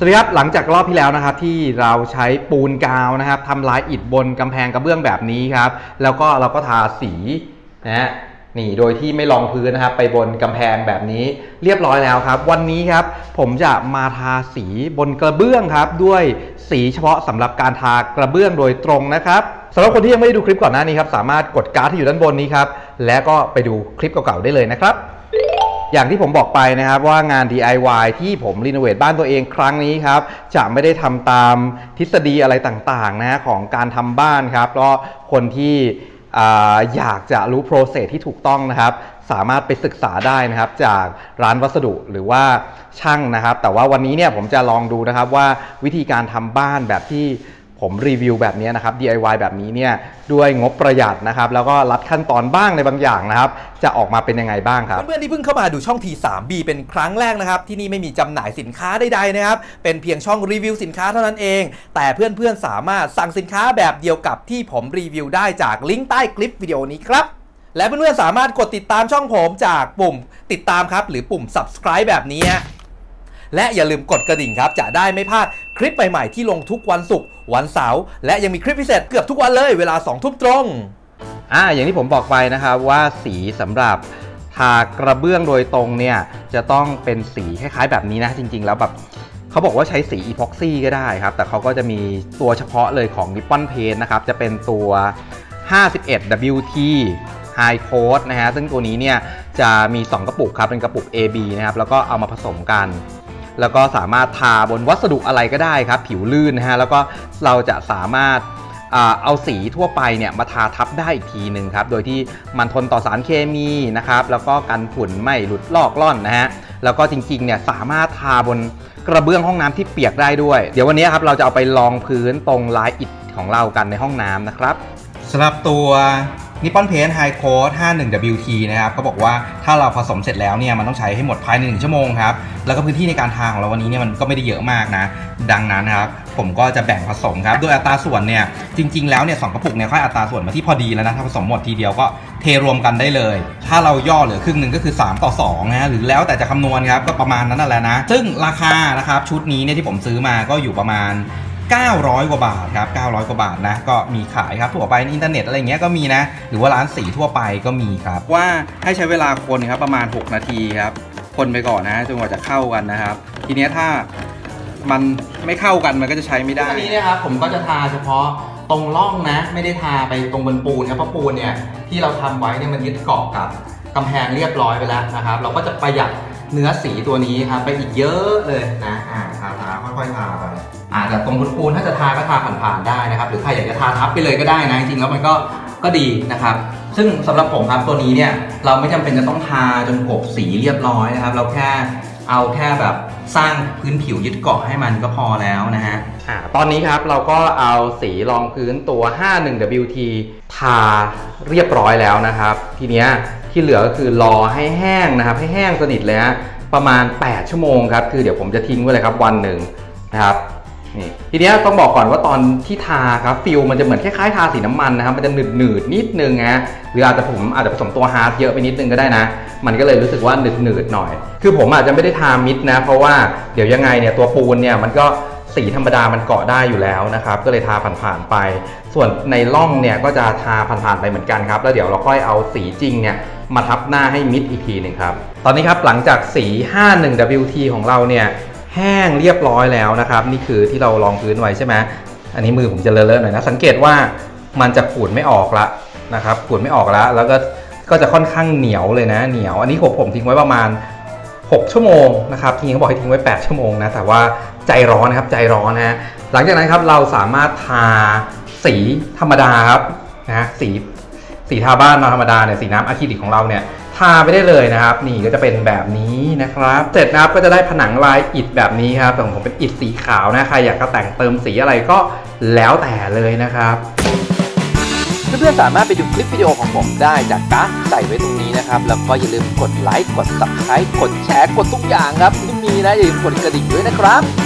วัสดีครับหลังจากรอบที่แล้วนะครับที่เราใช้ปูนกาวนะครับทำลายอิฐบนกำแพงกระเบื้องแบบนี้ครับแล้วก็เราก็ทาสีนะฮะนี่โดยที่ไม่รองพื้นนะครับไปบนกำแพงแบบนี้เรียบร้อยแล้วครับวันนี้ครับผมจะมาทาสีบนกระเบื้องครับด้วยสีเฉพาะสำหรับการทากระเบื้องโดยตรงนะครับสำหรับคนที่ยังไม่ได้ดูคลิปก่อนหน้านี้ครับสามารถกดการ์ดที่อยู่ด้านบนนี้ครับแล้วก็ไปดูคลิปเก่าๆได้เลยนะครับอย่างที่ผมบอกไปนะครับว่างาน DIY ที่ผมรีโนเวทบ้านตัวเองครั้งนี้ครับจะไม่ได้ทำตามทฤษฎีอะไรต่างๆนะของการทำบ้านครับก็คนที่อยากจะรู้ process ที่ถูกต้องนะครับสามารถไปศึกษาได้นะครับจากร้านวัสดุหรือว่าช่างนะครับแต่ว่าวันนี้เนี่ยผมจะลองดูนะครับว่าวิธีการทำบ้านแบบที่ผมรีวิวแบบนี้นะครับ DIY แบบนี้เนี่ยด้วยงบประหยัดนะครับแล้วก็ลัดขั้นตอนบ้างในบางอย่างนะครับจะออกมาเป็นยังไงบ้างครับเพื่อนๆที่เพิ่งเข้ามาดูช่อง T3B เป็นครั้งแรกนะครับที่นี่ไม่มีจำหน่ายสินค้าใดๆนะครับเป็นเพียงช่องรีวิวสินค้าเท่านั้นเองแต่เพื่อนๆสามารถสั่งสินค้าแบบเดียวกับที่ผมรีวิวได้จากลิงก์ใต้คลิปวิดีโอนี้ครับและเพื่อนๆสามารถกดติดตามช่องผมจากปุ่มติดตามครับหรือปุ่ม subscribe แบบนี้และอย่าลืมกดกระดิ่งครับจะได้ไม่พลาดคลิปใหม่ๆที่ลงทุกวันศุกร์วันเสาร์และยังมีคลิปพิเศษเกือบทุกวันเลยเวลา 20:00 น.ตรงอย่างที่ผมบอกไปนะครับว่าสีสำหรับทากระเบื้องโดยตรงเนี่ยจะต้องเป็นสีคล้ายๆแบบนี้นะจริงๆแล้วแบบเขาบอกว่าใช้สีอีพ็อกซี่ก็ได้ครับแต่เขาก็จะมีตัวเฉพาะเลยของ Nippon Paint นะครับจะเป็นตัว 51WT High Coat นะฮะซึ่งตัวนี้เนี่ยจะมี2กระปุกครับเป็นกระปุก AB นะครับแล้วก็เอามาผสมกันแล้วก็สามารถทาบนวัสดุอะไรก็ได้ครับผิวลื่นนะฮะแล้วก็เราจะสามารถเอาสีทั่วไปเนี่ยมาทาทับได้อีกทีหนึ่งครับโดยที่มันทนต่อสารเคมีนะครับแล้วก็กันฝุ่นไม่หลุดลอกล่อนนะฮะแล้วก็จริงๆเนี่ยสามารถทาบนกระเบื้องห้องน้ำที่เปียกได้ด้วยเดี๋ยววันนี้ครับเราจะเอาไปรองพื้นตรงลายอิฐของเรากันในห้องน้ำนะครับสำหรับตัวNippon Paint High Coat 51WT นะครับเขาบอกว่าถ้าเราผสมเสร็จแล้วเนี่ยมันต้องใช้ให้หมดภายใน1 ชั่วโมงครับแล้วก็พื้นที่ในการทาของเราวันนี้เนี่ยมันก็ไม่ได้เยอะมากนะดังนั้นนะครับผมก็จะแบ่งผสมครับโดยอัตราส่วนเนี่ยจริงๆแล้วเนี่ย2กระปุกเนี่ยค่อยอัตราส่วนมาที่พอดีแล้วนะถ้าผสมหมดทีเดียวก็เทรวมกันได้เลยถ้าเราย่อเหลือครึ่งหนึ่งก็คือ3:2นะหรือแล้วแต่จะคำนวณครับก็ประมาณนั้นแหละนะซึ่งราคานะครับชุดนี้เนี่ยที่ผมซื้อมาก็อยู่ประมาณ900 กว่าบาทครับ900 กว่าบาทนะก็มีขายครับทั่วไปในอินเทอร์เน็ตอะไรเงี้ยก็มีนะหรือว่าร้านสีทั่วไปก็มีครับว่าให้ใช้เวลาคนครับประมาณ6 นาทีครับคนไปก่อนนะจนกว่าจะเข้ากันนะครับทีนี้ถ้ามันไม่เข้ากันมันก็จะใช้ไม่ได้อันนี้นะครับผมก็จะทาเฉพาะตรงร่องนะไม่ได้ทาไปตรงบนปูนครับเพราะปูนเนี่ยที่เราทำไว้เนี่ยมันยึดเกาะกับกำแพงเรียบร้อยไปแล้วนะครับเราก็จะประหยัดเนื้อสีตัวนี้ครับไปอีกเยอะเลยนะทาค่อยๆทาไปแต่ตรงปูนถ้าจะทาก็ทาผ่านๆได้นะครับหรือใครอยากจะทาทับไปเลยก็ได้นะจริงๆแล้วมันก็ดีนะครับซึ่งสำหรับผมครับตัวนี้เนี่ยเราไม่จำเป็นจะต้องทาจนกบสีเรียบร้อยนะครับเราแค่แบบสร้างพื้นผิวยึดเกาะให้มันก็พอแล้วนะฮะตอนนี้ครับเราก็เอาสีรองพื้นตัว 51WT ทาเรียบร้อยแล้วนะครับทีเนี้ยที่เหลือก็คือรอให้แห้งนะครับให้แห้งสนิทเลยฮะประมาณ8 ชั่วโมงครับคือเดี๋ยวผมจะทิ้งไว้เลยครับวันหนึ่งนะครับนี่ทีนี้ต้องบอกก่อนว่าตอนที่ทาครับฟิลมันจะเหมือนคล้ายๆทาสีน้ำมันนะครับมันจะหนืดนิดนึงฮะหรือผมอาจจะผสมตัวฮาร์ดเยอะไปนิดนึงก็ได้นะมันก็เลยรู้สึกว่าหนืดหน่อยคือผมอาจจะไม่ได้ทามิดนะเพราะว่าเดี๋ยวยังไงเนี่ยตัวปูนเนี่ยมันก็สีธรรมดามันเกาะได้อยู่แล้วนะครับก็เลยทาผ่านๆไปส่วนในร่องเนี่ยก็จะทาผ่านๆไปเหมือนกันครับแล้วเดี๋ยวเราค่อยเอาสีจริงเนี่ยมาทับหน้าให้มิดอีกทีหนึ่งครับตอนนี้ครับหลังจากสี 51WT ของเราเนี่ยแห้งเรียบร้อยแล้วนะครับนี่คือที่เรารองพื้นไว้ใช่ไหมอันนี้มือผมจะเลอะๆหน่อยนะสังเกตว่ามันจะขูดไม่ออกละนะครับขูดไม่ออกแล้วก็จะค่อนข้างเหนียวเลยนะเหนียวอันนี้ผมทิ้งไว้ประมาณ6 ชั่วโมงนะครับทีนี้เขาบอกให้ทิ้งไว้8 ชั่วโมงนะแต่ว่าใจร้อนนะครับใจร้อนนะหลังจากนั้นครับเราสามารถทาสีธรรมดาครับนะสีทาบ้านธรรมดาเนี่ยสีน้ำอะคริลิกของเราเนี่ยทาไปได้เลยนะครับนี่ก็จะเป็นแบบนี้นะครับเสร็จนะครับก็จะได้ผนังลายอิฐแบบนี้ครับของผมเป็นอิฐสีขาวนะใครอยากจะแต่งเติมสีอะไรก็แล้วแต่เลยนะครับเพื่อนๆสามารถไปดูคลิปวิดีโอของผมได้จากการ์ดใส่ไว้ตรงนี้นะครับแล้วก็อย่าลืมกดไลค์กด Subscribe กดแชร์กดทุกอย่างครับที่มีนะอย่าลืมกดกระดิ่งด้วยนะครับ